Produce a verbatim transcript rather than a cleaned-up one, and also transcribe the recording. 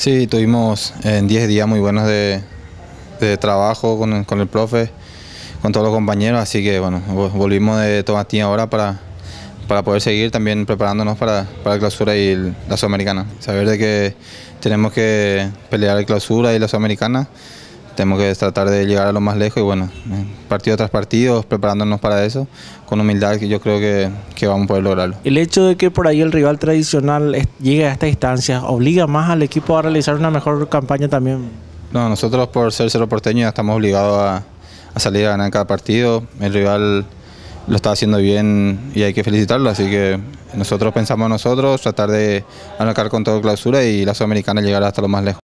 Sí, tuvimos en diez días muy buenos de, de trabajo con, con el profe, con todos los compañeros, así que bueno, volvimos de Tomatín ahora para, para poder seguir también preparándonos para, para la clausura y el, la Sudamericana. Saber de que tenemos que pelear la clausura y la Sudamericana, tenemos que tratar de llegar a lo más lejos y bueno, partido tras partido, preparándonos para eso, con humildad que yo creo que, que vamos a poder lograrlo. El hecho de que por ahí el rival tradicional llegue a esta instancia, ¿obliga más al equipo a realizar una mejor campaña también? No, nosotros por ser Cerro Porteño ya estamos obligados a, a salir a ganar cada partido. El rival lo está haciendo bien y hay que felicitarlo, así que nosotros pensamos en nosotros, tratar de arrancar con todo clausura y la Sudamericana llegar hasta lo más lejos.